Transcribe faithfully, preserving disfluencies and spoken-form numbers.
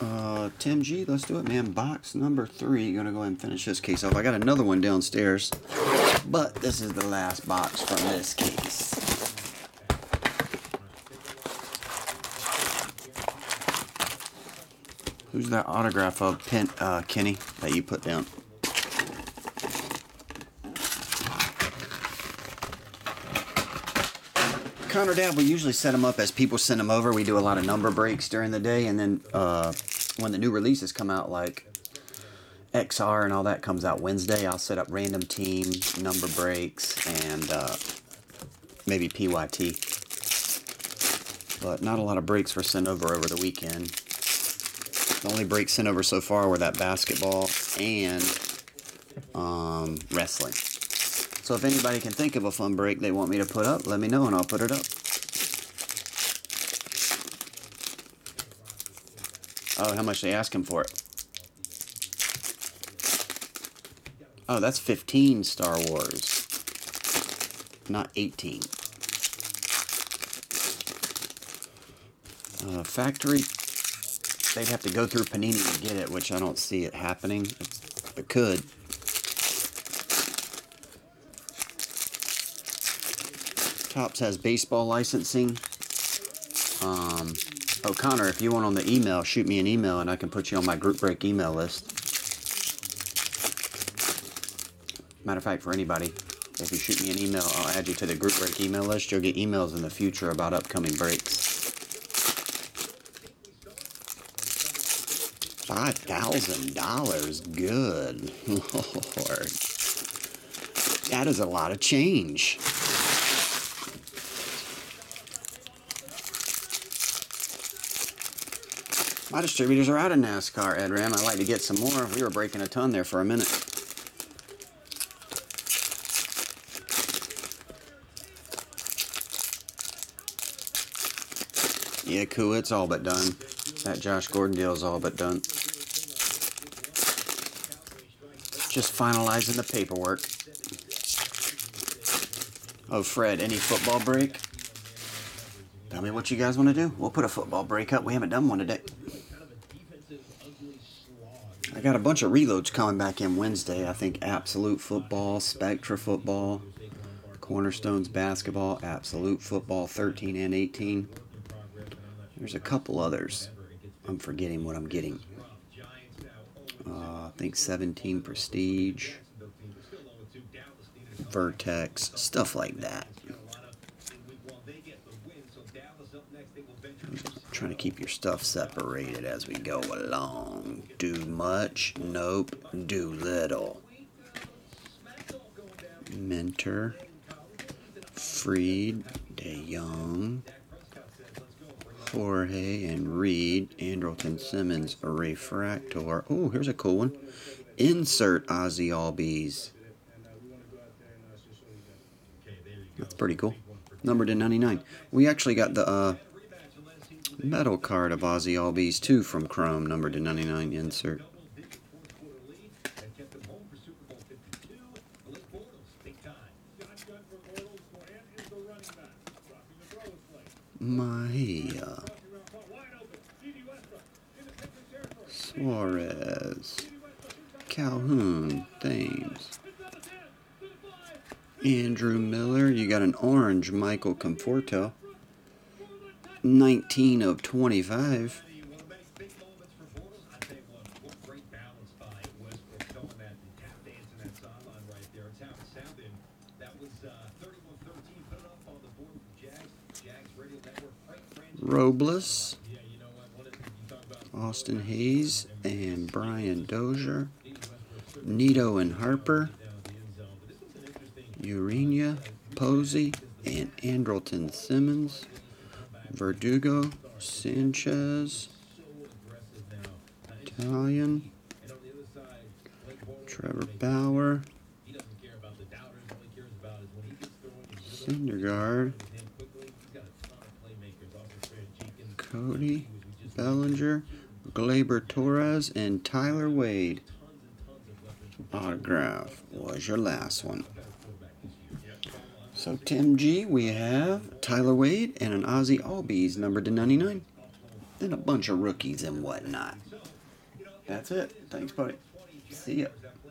Uh, Tim G, let's do it, man. Box number three. Gonna go ahead and finish this case off. I got another one downstairs, but this is the last box from this case. Who's that autograph of, Pen, uh, Kenny, that you put down? Connor Dab, we usually set them up as people send them over. We do a lot of number breaks during the day, and then uh, when the new releases come out, like X R and all that comes out Wednesday, I'll set up random team number breaks and uh, maybe P Y T. But not a lot of breaks were sent over over the weekend. The only breaks sent over so far were that basketball and um, wrestling. So if anybody can think of a fun break they want me to put up, let me know and I'll put it up. Oh, how much they asking for it? Oh, that's fifteen Star Wars, not eighteen. Uh, factory, they'd have to go through Panini to get it, which I don't see it happening. It could. Topps has baseball licensing. Um, oh, Connor, if you want on the email, shoot me an email and I can put you on my group break email list. Matter of fact, for anybody, if you shoot me an email, I'll add you to the group break email list. You'll get emails in the future about upcoming breaks. five thousand dollars. Good Lord. That is a lot of change. My distributors are out of NASCAR, Ed Ram. I'd like to get some more. We were breaking a ton there for a minute. Yeah, cool. It's all but done. That Josh Gordon deal is all but done. Just finalizing the paperwork. Oh, Fred, any football break? Tell me what you guys want to do. We'll put a football break up. We haven't done one today. I got a bunch of reloads coming back in Wednesday. I think Absolute Football, Spectra Football, Cornerstones Basketball, Absolute Football thirteen and eighteen. There's a couple others. I'm forgetting what I'm getting. Uh, I think seventeen Prestige, Vertex, stuff like that. Trying to keep your stuff separated as we go along. Do much, nope, do little. Mentor, Freed, De Jong, Jorge and Reed, Andrelton Simmons, a refractor. Oh, here's a cool one. Insert Ozzy Albies. That's pretty cool. Numbered to ninety-nine. We actually got the uh, metal card of Ozzy Albies too from Chrome, numbered to ninety-nine. Insert. Mahia, Suarez, Calhoun, Thames, Andrew Miller. You got an orange Michael Conforto, nineteen of twenty-five. Robles, Austin Hayes, and Brian Dozier, Nito and Harper, Urania, Posey, and Andrelton Simmons, Verdugo, Sanchez, Italian, Trevor Bauer, Syndergaard, Cody Bellinger, Gleyber Torres, and Tyler Wade. Autograph was your last one. So Tim G, we have Tyler Wade and an Ozzy Albies numbered to ninety-nine. then a bunch of rookies and whatnot. That's it. Thanks, buddy. See ya.